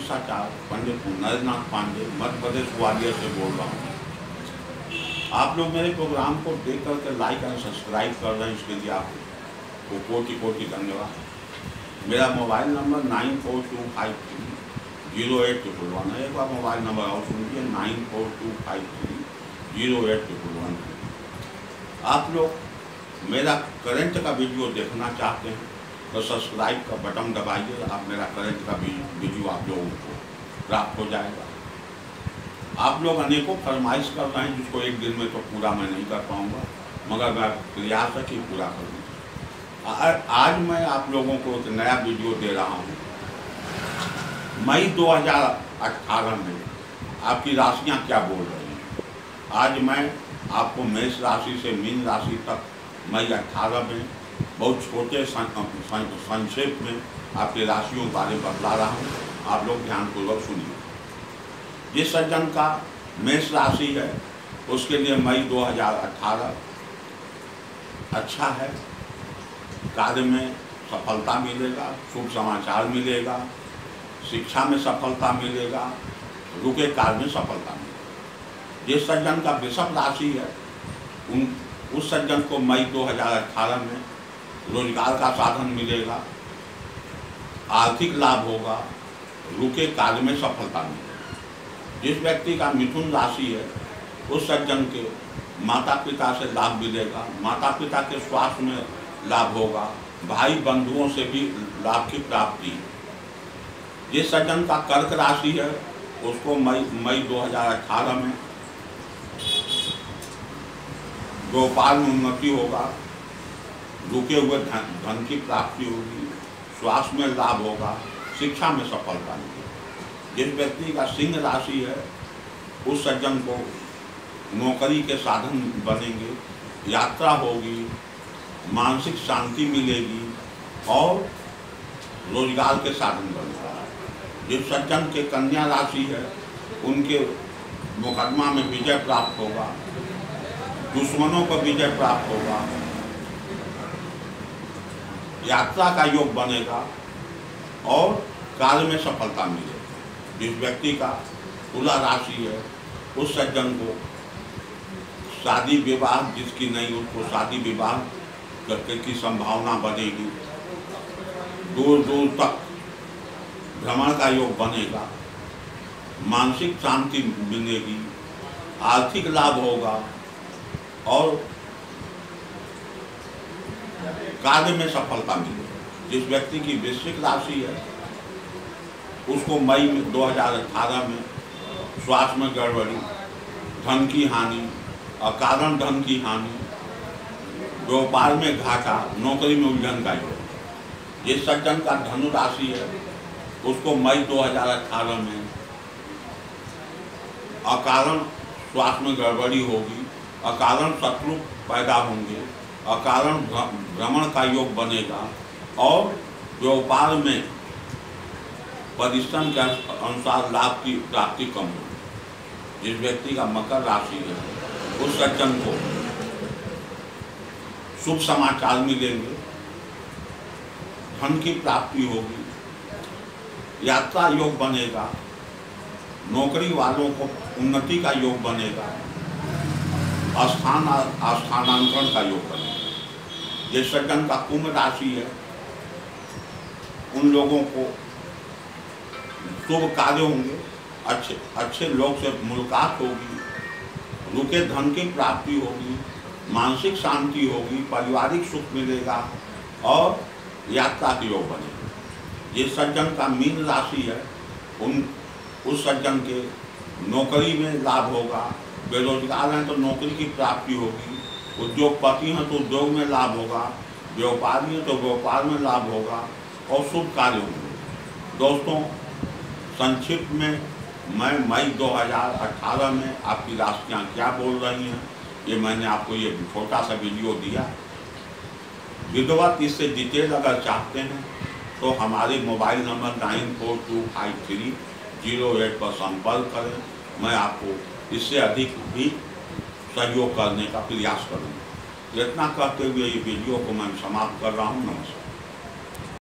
ज्योतिषाचार्य पंडित नरेंद्रनाथ पांडे मध्य प्रदेश ग्वालियर से बोल रहा हूँ। आप लोग मेरे प्रोग्राम को देख करके लाइक एंड सब्सक्राइब कर रहे हैं, इसके लिए आपको कोटि कोटि धन्यवाद। मेरा मोबाइल नंबर 9425308211 है। एक बार मोबाइल नंबर और सुनिए 9425308211। आप लोग मेरा करंट का वीडियो देखना चाहते हैं तो सब्सक्राइब का बटन दबाइए, आप मेरा करंट का वीडियो आप लोगों को प्राप्त हो जाएगा। आप लोग अनेकों फरमाइश कर रहे हैं, जिसको एक दिन में तो पूरा मैं नहीं कर पाऊँगा, मगर मैं प्रयास है कि पूरा करूँ। आज मैं आप लोगों को एक नया वीडियो दे रहा हूँ। मई 2018 में आपकी राशियाँ क्या बोल रही हैं। आज मैं आपको मेष राशि से मीन राशि तक मई 18 में बहुत छोटे संक्षेप में आपकी राशियों के बारे में बतला रहा हूँ। आप लोग ध्यानपूर्वक सुनिए। जिस सज्जन का मेष राशि है उसके लिए मई 2018 अच्छा है। कार्य में सफलता मिलेगा, शुभ समाचार मिलेगा, शिक्षा में सफलता मिलेगा, रुके कार्य में सफलता मिलेगा। जिस सज्जन का वृषभ राशि है उस सज्जन को मई 2018 में रोजगार का साधन मिलेगा, आर्थिक लाभ होगा, रुके कार्य में सफलता मिलेगा। जिस व्यक्ति का मिथुन राशि है उस सज्जन के माता पिता से लाभ मिलेगा, माता पिता के स्वास्थ्य में लाभ होगा, भाई बंधुओं से भी लाभ की प्राप्ति। जिस सज्जन का कर्क राशि है उसको मई 2018 में व्यापार में उन्नति होगा, रुके हुए धन की प्राप्ति होगी, स्वास्थ्य में लाभ होगा, शिक्षा में सफलता मिलेगी। जिस व्यक्ति का सिंह राशि है उस सज्जन को नौकरी के साधन बनेंगे, यात्रा होगी, मानसिक शांति मिलेगी और रोजगार के साधन बनेगा। जिस सज्जन के कन्या राशि है उनके मुकदमा में विजय प्राप्त होगा, दुश्मनों को विजय प्राप्त होगा, यात्रा का योग बनेगा और कार्य में सफलता मिलेगी। जिस व्यक्ति का तुला राशि है उस सज्जन को शादी विवाह जिसकी नहीं उसको शादी विवाह करने की संभावना बनेगी, दूर दूर तक भ्रमण का योग बनेगा, मानसिक शांति मिलेगी, आर्थिक लाभ होगा और कार्य में सफलता मिलेगी। जिस व्यक्ति की वृश्चिक राशि है उसको मई 2018 में स्वास्थ्य में गड़बड़ी, धन की हानि, अकारण धन की हानि, व्यापार में घाटा, नौकरी में उलझन का योग। जिस सज्जन का धनु राशि है उसको मई 2018 में अकारण स्वास्थ्य में गड़बड़ी होगी, अकारण शत्रु पैदा होंगे, अकारण भ्रमण का योग बनेगा और व्यापार में परिश्रम के अनुसार लाभ की प्राप्ति कम होगी। जिस व्यक्ति का मकर राशि है उस सज्जन को शुभ समाचार मिलेंगे, धन की प्राप्ति होगी, यात्रा योग बनेगा, नौकरी वालों को उन्नति का योग बनेगा, स्थानांतरण का योग बनेगा। जिस सज्जन का कुंभ राशि है उन लोगों को शुभ कार्य होंगे, अच्छे लोग से मुलाकात होगी, रुके धन की प्राप्ति होगी, मानसिक शांति होगी, पारिवारिक सुख मिलेगा और यात्रा के योग बनेगा। जिस सज्जन का मीन राशि है उस सज्जन के नौकरी में लाभ होगा, बेरोजगार हैं तो नौकरी की प्राप्ति होगी, उद्योगपति हैं तो उद्योग में लाभ होगा, व्यापारी हैं तो व्यापार में लाभ होगा और शुभ कार्य होंगे। दोस्तों, संक्षिप्त में मैं मई 2018 में आपकी राशियाँ क्या बोल रही हैं ये मैंने आपको ये छोटा सा वीडियो दिया। विधिवत इससे डिटेल अगर चाहते हैं तो हमारे मोबाइल नंबर 94253008 पर संपर्क करें। मैं आपको इससे अधिक भी सहयोग करने का प्रयास करूँगा। इतना कहते हुए ये वीडियो को मैं समाप्त कर रहा हूँ। नमस्कार।